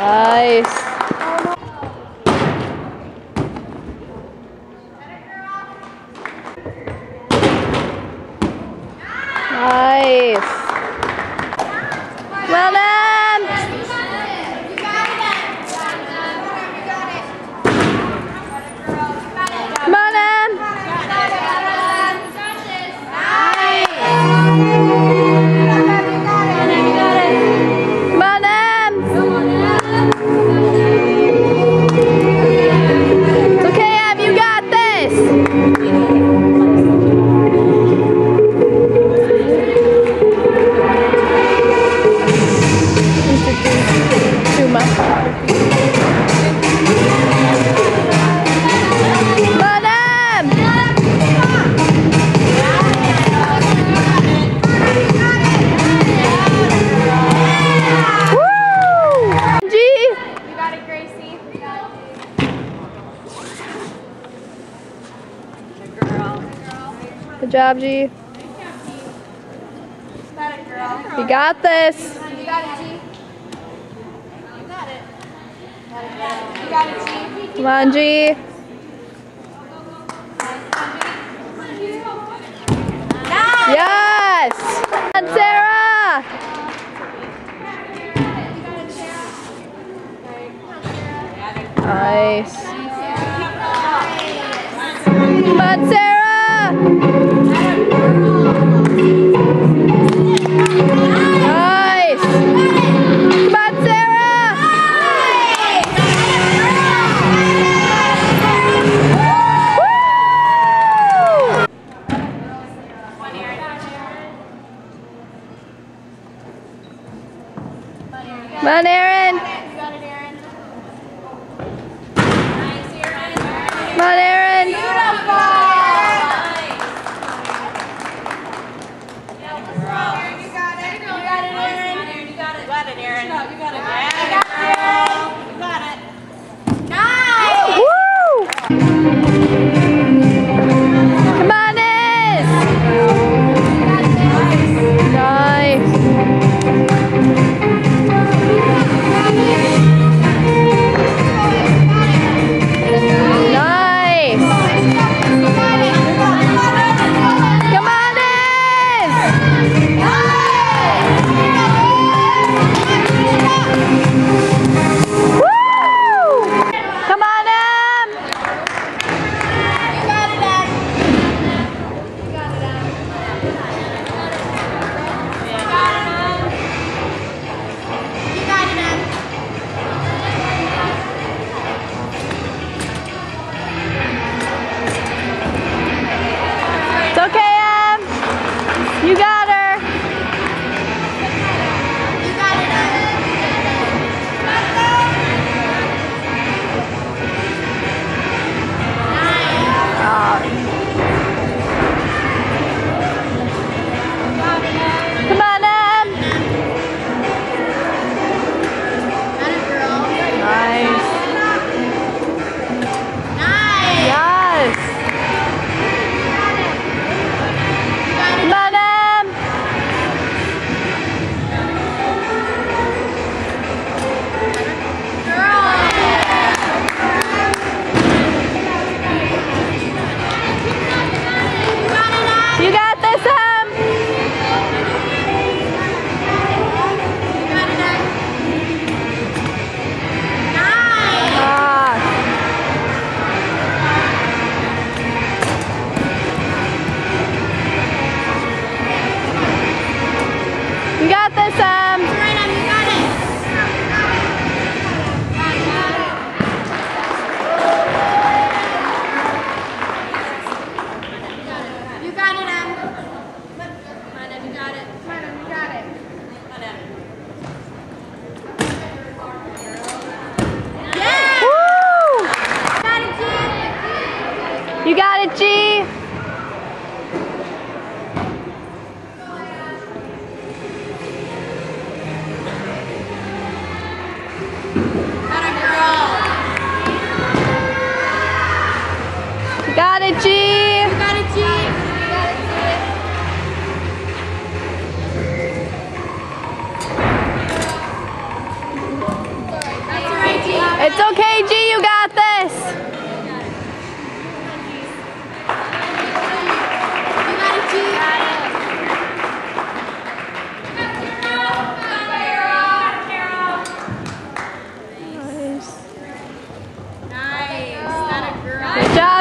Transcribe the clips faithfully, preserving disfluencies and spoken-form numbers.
Nice. Nice. Well done. Come on, Em. Come on, Em. It's okay, Em. You got this. Too much. Good job, G. You got this. You got it, G. You got it. You got it, G. Come on, G. Nice. Yes. And Sarah. Nice. Come on, Sarah. Nice. Come on, Sarah. Come on, Aaron. Come on, Aaron. Come on in. Nice. Nice. Come on in. Woo! Come on in. It's okay, Em. You got her. Come on, Em. Nice. Yes. Come on, Em. You got this, Em. Ah. You got this, Em. You got it, Em. Come on, Em, you got it. Come on, Em, you got it. Come on, Em. Yeah! Woo! Got it, G. You got it, G. You got it, G. You got it, G. You got it, G.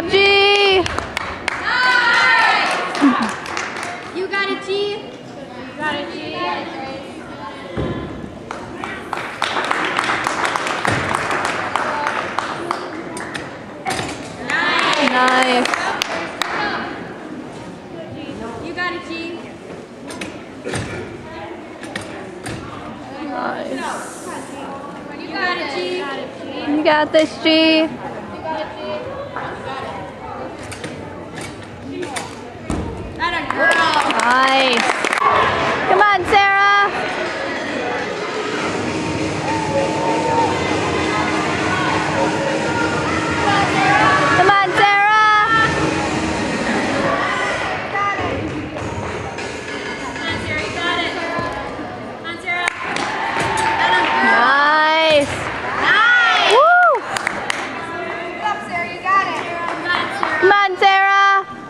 job, G. You got it, G. You got it, G. Nice. You got it, G. Nice. You got it, G. You got this, G. That a girl. Nice. Come on, Sarah. Come on, Sarah. Got it. Come on, Sarah. You got it. Come on, Sarah. That a girl. Nice. Nice. Woo. Good up, Sarah. You got it. You got it, Sarah. Come on, Sarah.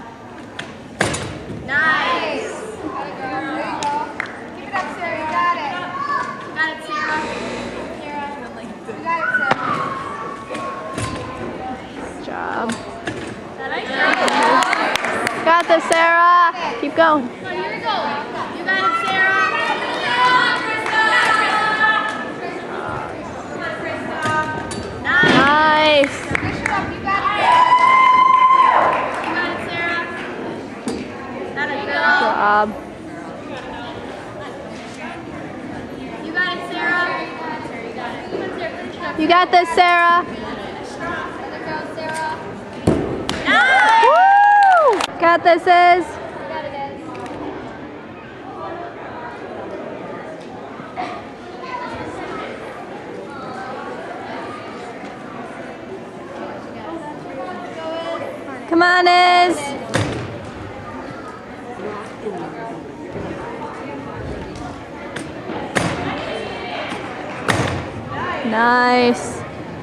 Nice. There you go. Keep it up, Sarah. You got it. Got it, Sarah. Sarah. You got it, Sarah. Good job. That I got Got this, Sarah. Keep going. it. Here we go. You got it, Sarah. Nice. Nice. Push it up. You got it. You got it, Sarah. That a Good girl. job. You got it, Sarah. You got this, Sarah. Other girl, Sarah. Woo! Got this, Iz. You got it, Ed. Come on, Iz. Nice.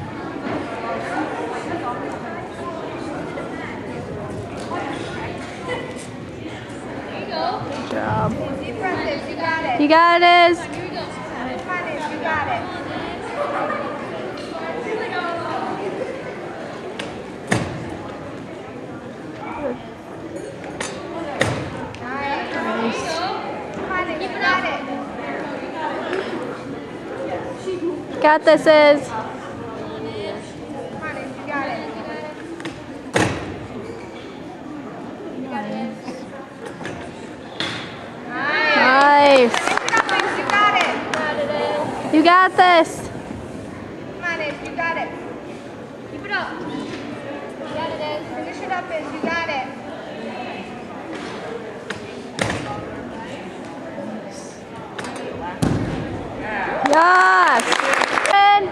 Good job. Deep breath, Iz. You got it. You got it, Iz. Here we go. Come on, Iz. You got it. Nice. Come on, Iz. You got it. Got this, Iz. Come on, Iz. You got it. You got it, Iz. Nice. Nice. Finish it up, Iz. You got it. Got it, Iz. You got this. Come on, Iz. You got it. Keep it up. You got it, Iz. Finish it up, Iz. You got it. Yes. And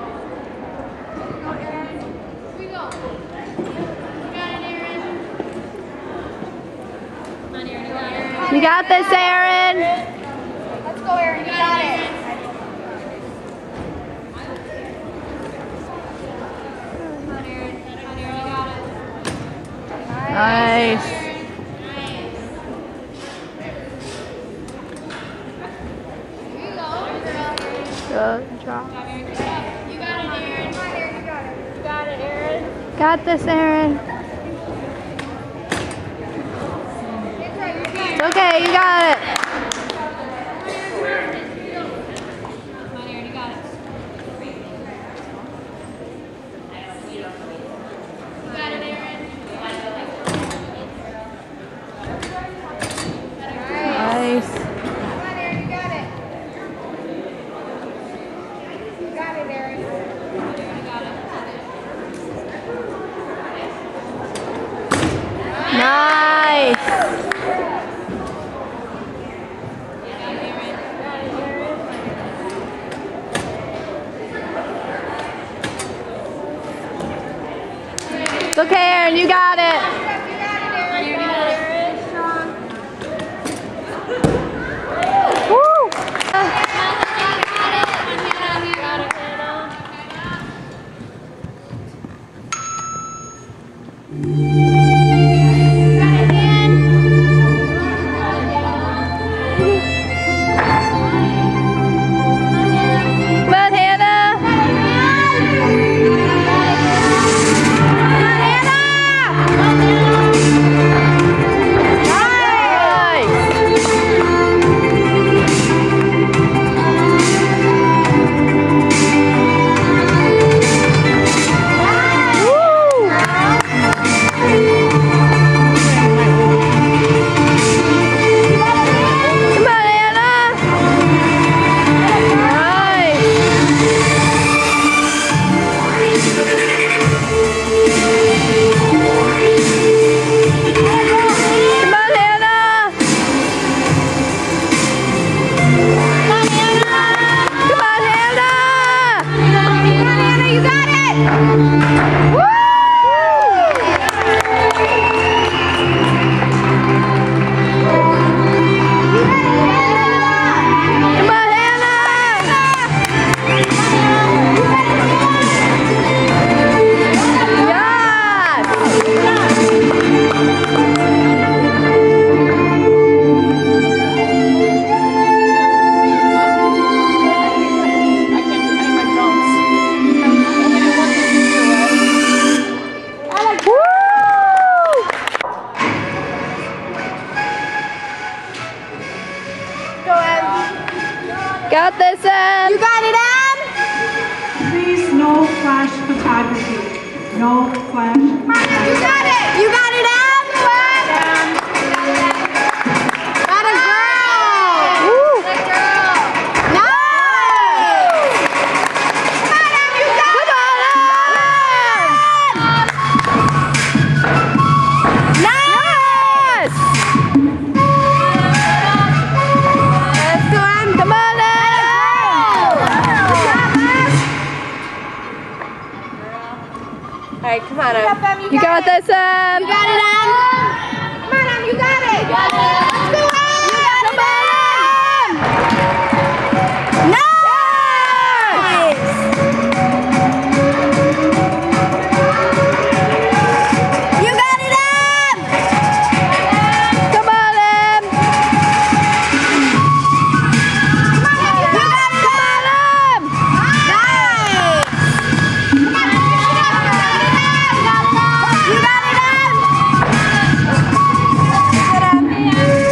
Here we go. You got it, Aaron. Come on, Aaron. You got it. you got this, Aaron. Let's go, Aaron. You got it. Come on, Aaron. Come on, Aaron. You got it. Nice. Nice. Here you go. Good job. You got it, Aaron. Come on, Aaron. You got it. You got it, Aaron. Got this, Aaron. It's right. You got it. It's okay, you got it. Come on, Aaron. You got it. You got it, Aaron. Nice. Come on, Aaron. You got it. You got it, Aaron. You got it. Nice. It's okay, Aaron, you got it. You got it, Aaron. You got it, Aaron. Strong. Woo! Come on, Hannah. Come on, Hannah. Got this, Em. You got it, Em. Please, no flash photography. No flash. You got it. You got it, Em. Got it, girl. Woo. Good girl. Nice. Come on, Em. You got Come on, Em. Nice. Yes. Let's go, Em. Come on, Em. All right, come on, Em. You got this, Em. You got it, Em. Come on, Em. You got it. You got it. Let's go, Em. You got it, Em. Nice. You got it, Em. Come on, Em. Come on, Em. You got it, Come on, Em. Nice. Come on, Em. You got it, Em. You got it, Em. Good, Em.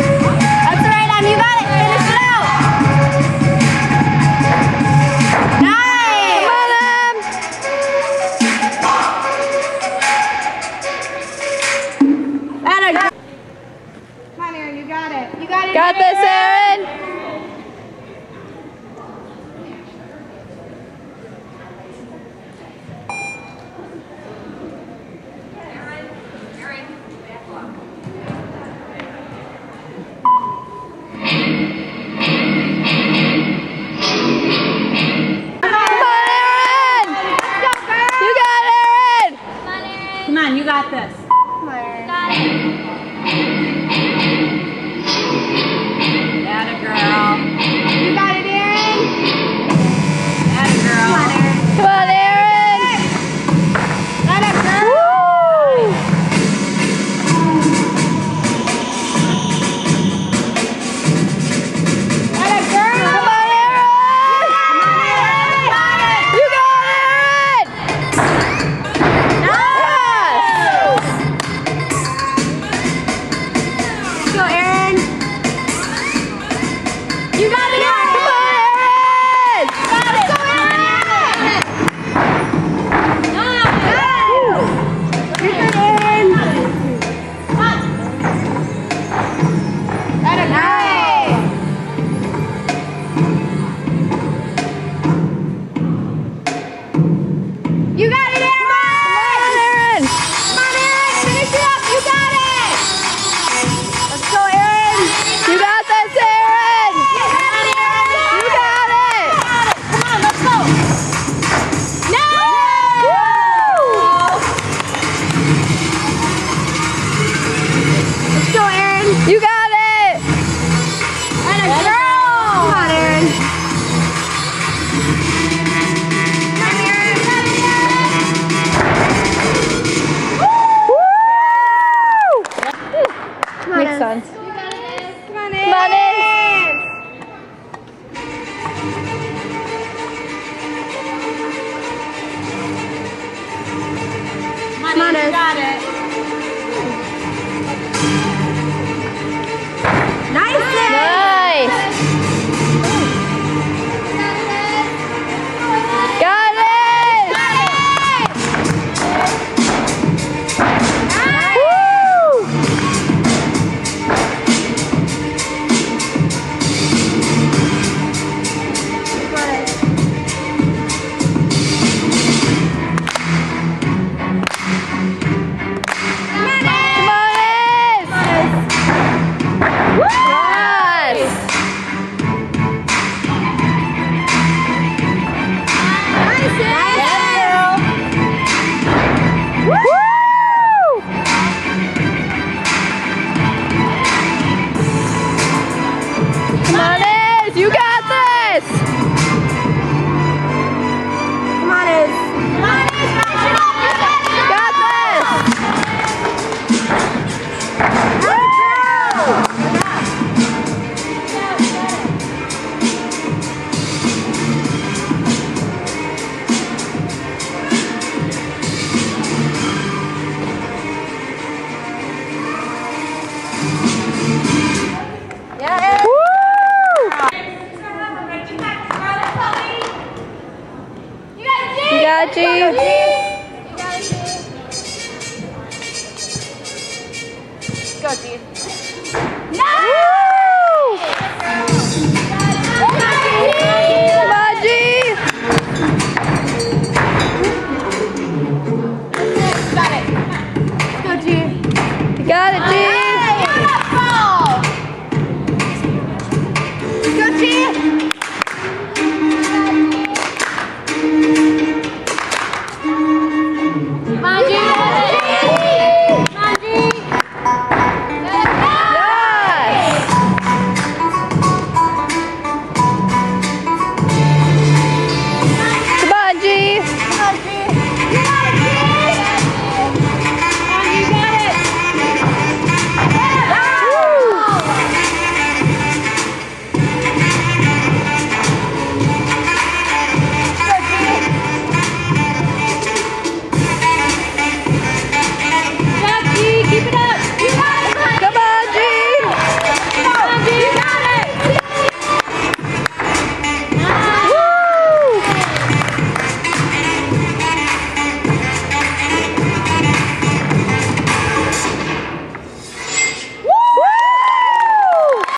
got it, G. You got it, G. Go, G.